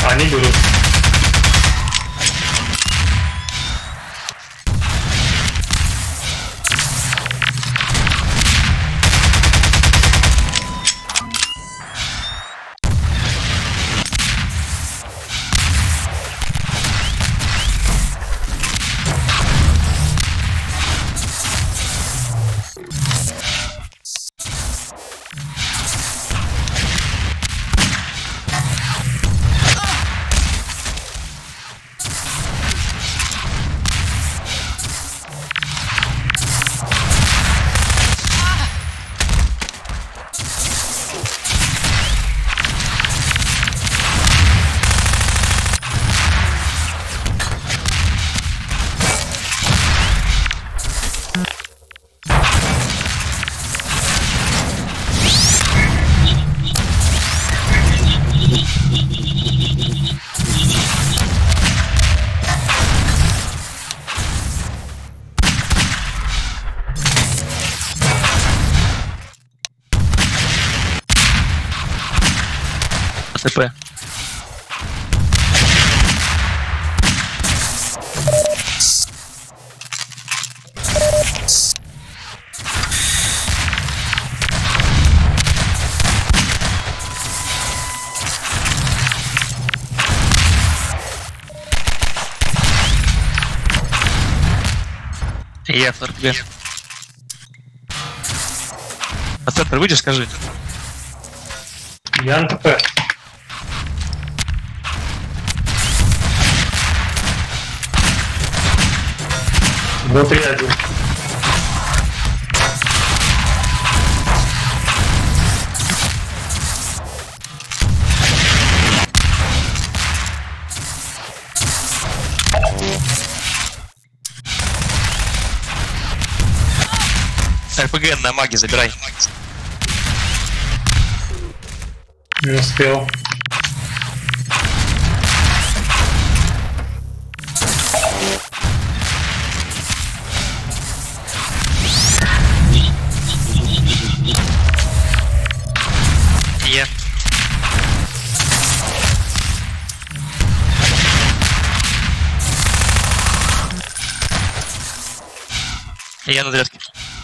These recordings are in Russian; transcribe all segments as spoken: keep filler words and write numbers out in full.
Они берут. ТП. Я в торпе. А центр выйдешь, скажи. Я на ТП. Внутри один. РПГ на маге забирай. Не успел. Я. Я на зарядке.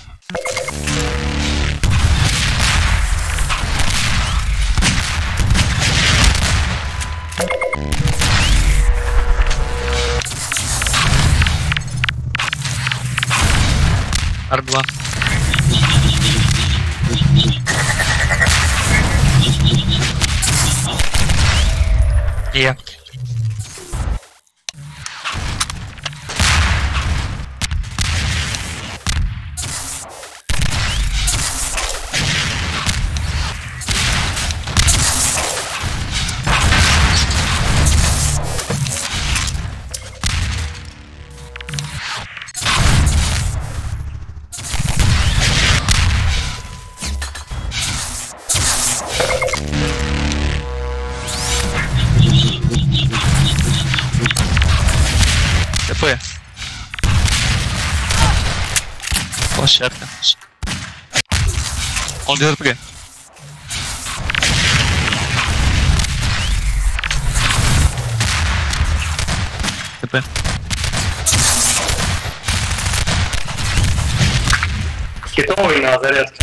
Ар два. Я. ТП. Площадка. Он без РПГ. ТП. Хитовый на зарядке.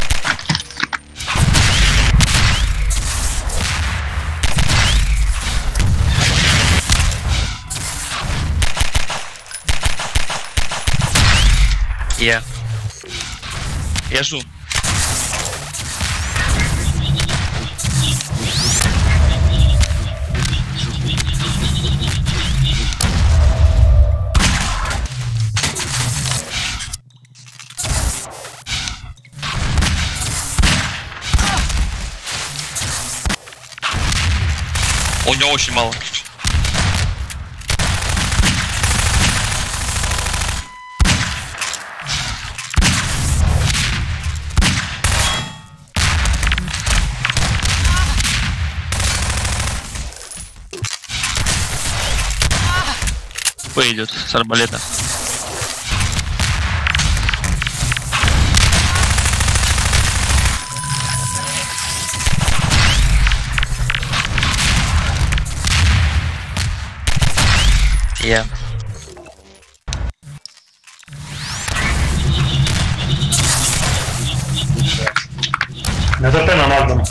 Я. Я жду. У него очень мало. Идет с арбалета. Я. На ЗП на Магдом.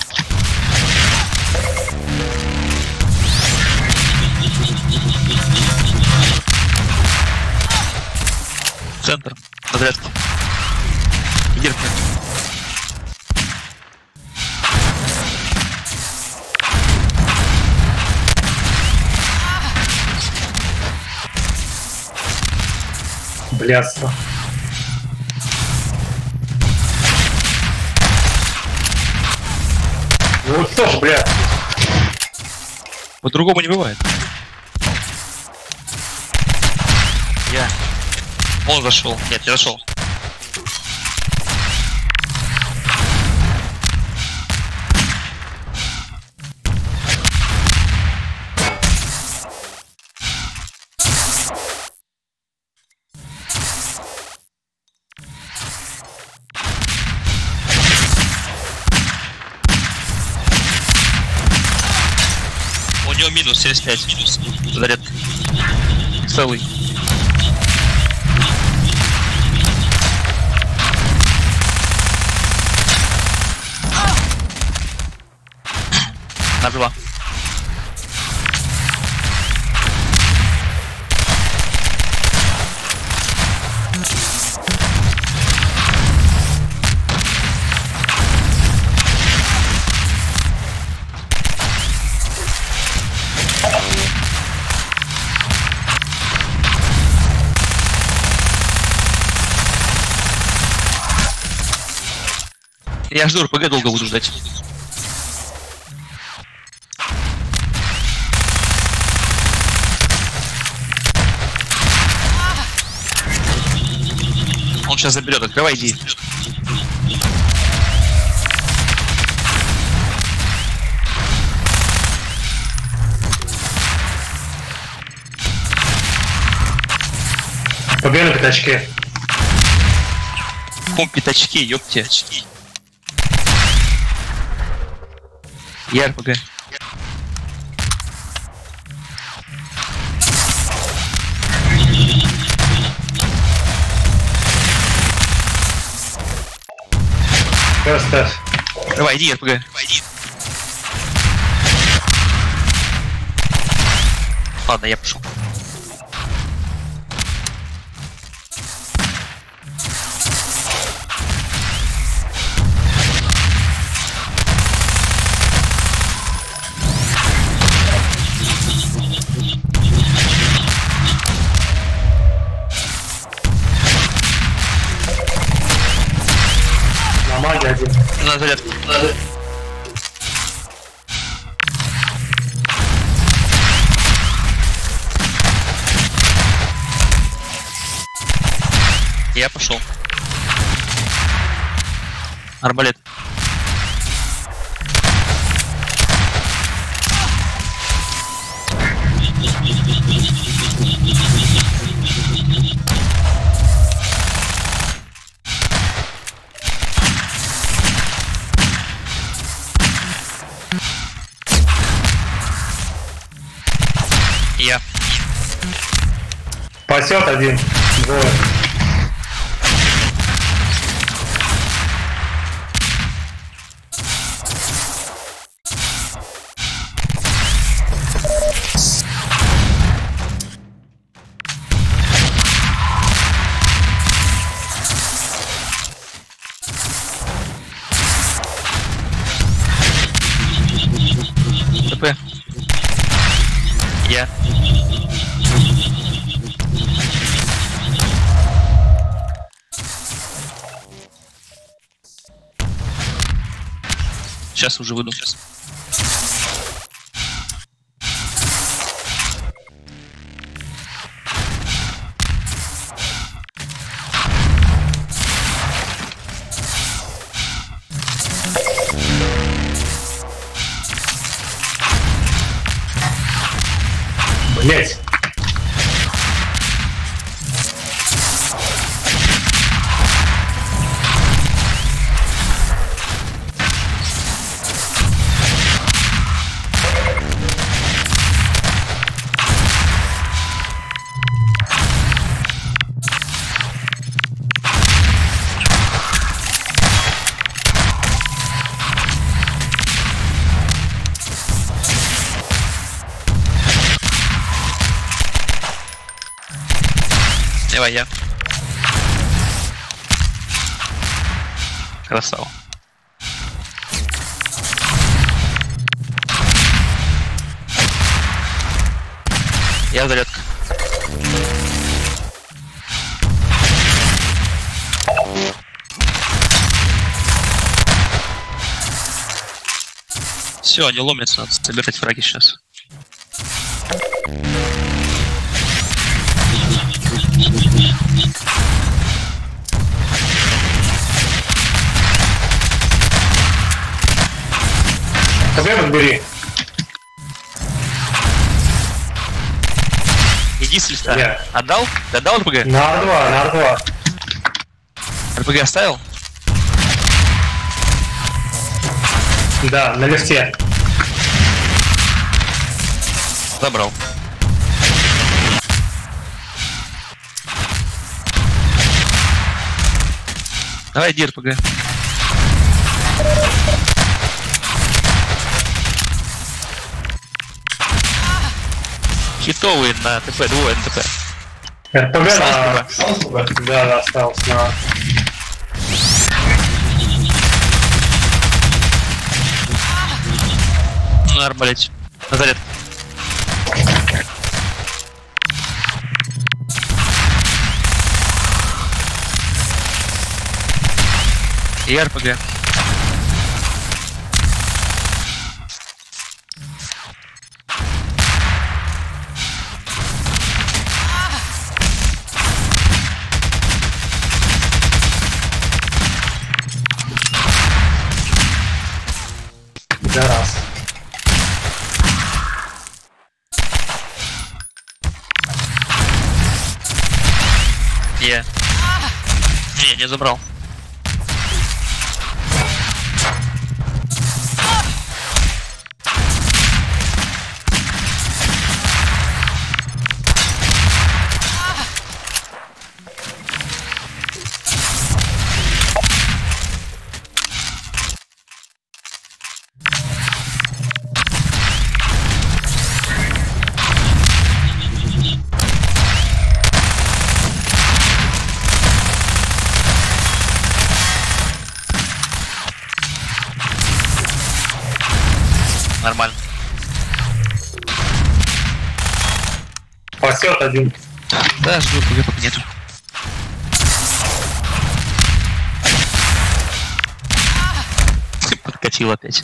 Центр. Подрядки. Иди к нему. Блядство. Вот что ж, блядь. По-другому не бывает. Я. Он зашел. Нет, я зашел. У него минус семьдесят пять. Минус. Заряд. Целый. Нажила. Я жду РПГ, долго буду ждать. Он сейчас заберет, открывай, иди. ПГ на пятачке. Ком пятачки, ёпте. Я РПГ. Оставь. Давай, иди, РПГ. Ладно, я пошел. На маге один. На зарядку. Я пошел. Арбалет. Я. Пасет один. Двое. ТП. Я. Сейчас уже выйду. Сейчас. Блять. Давай я. Красава. Я зарядка. Все, они ломятся, надо собирать фраги сейчас. КБ подбери. Иди с листа. Я. Отдал? Ты отдал РПГ? На ар два, на ар два. РПГ оставил? Да, на лифте. Забрал. Давай, иди РПГ. Хитовые на ТП, двое на ТП. РПГ Осталось на... Да, да, остался на... На арбалете. На заряд. И РПГ. Да, раз. Я. Не, не забрал. Нормально. Пасет один. Да, жду, РПГ пока нету. Подкатил опять.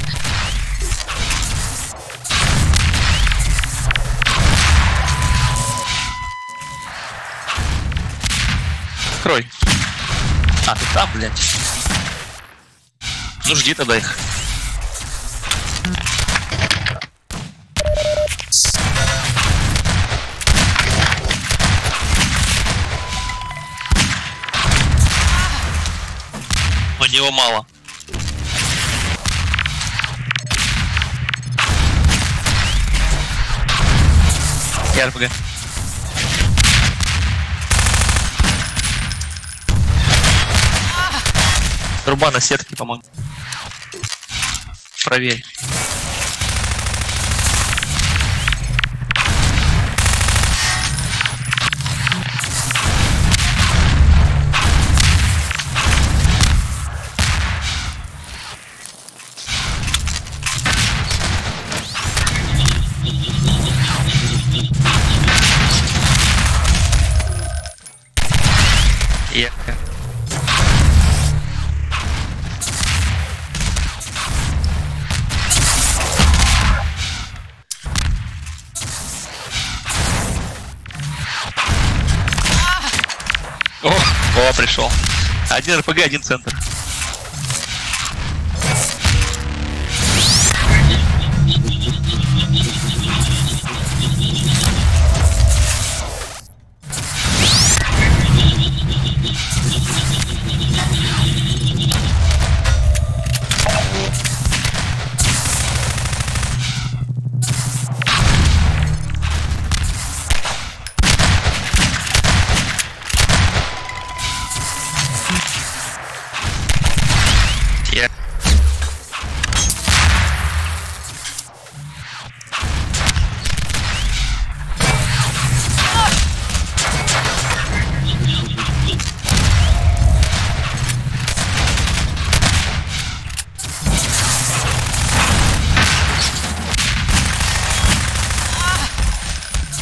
Открой. А, ты там, блядь. Ну жди тогда их. У него мало. Я РПГ. Труба на сетке, по-моему. Проверь. Я. О, о, пришел. Один РПГ, один центр.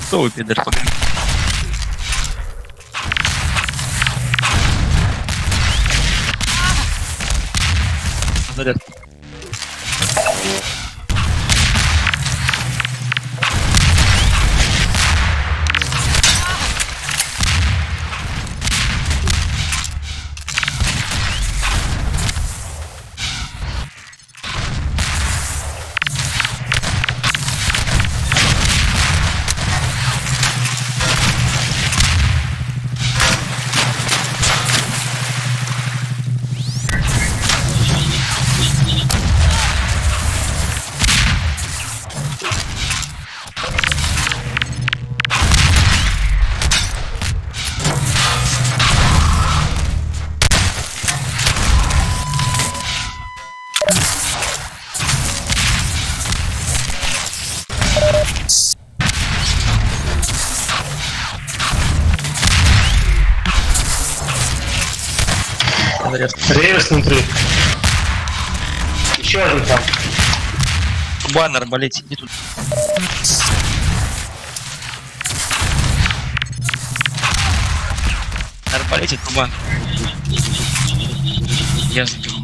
Готовый, пидор, погоди. Заряд. Заряд. Рейвс внутри. Еще один там. Баннер, болеть, иди тут. Арбалете, труба. Я сбил.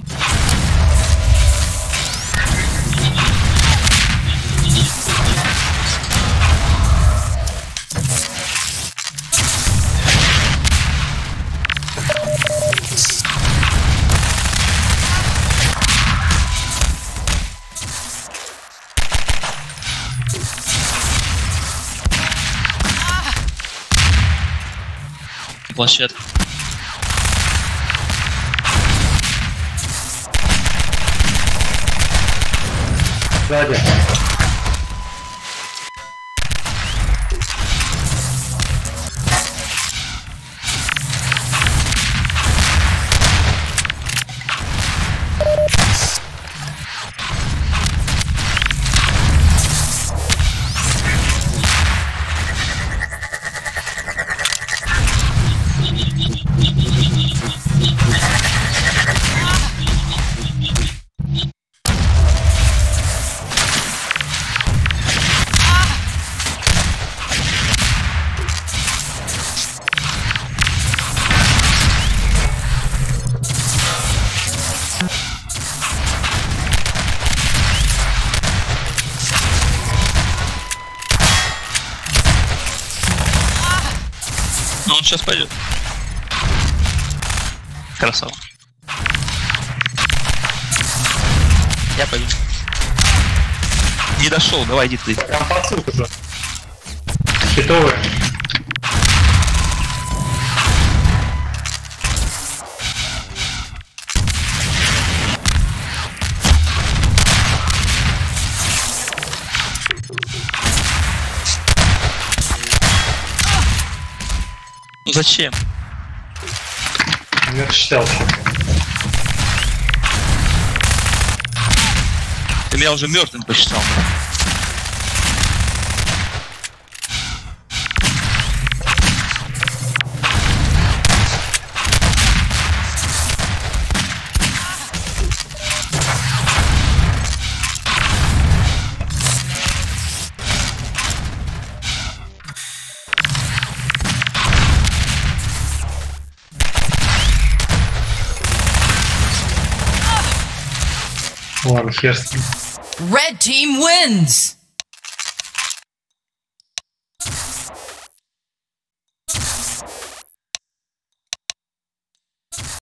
Площадка. Сзади. Ну он сейчас пойдет. Красава. Я пойду. Не дошел, давай иди ты. Там пацук уже. Хитовые. Ну зачем? Не рассчитал. Ты меня уже мертвым посчитал. Ладно, хер с ним. Red team wins!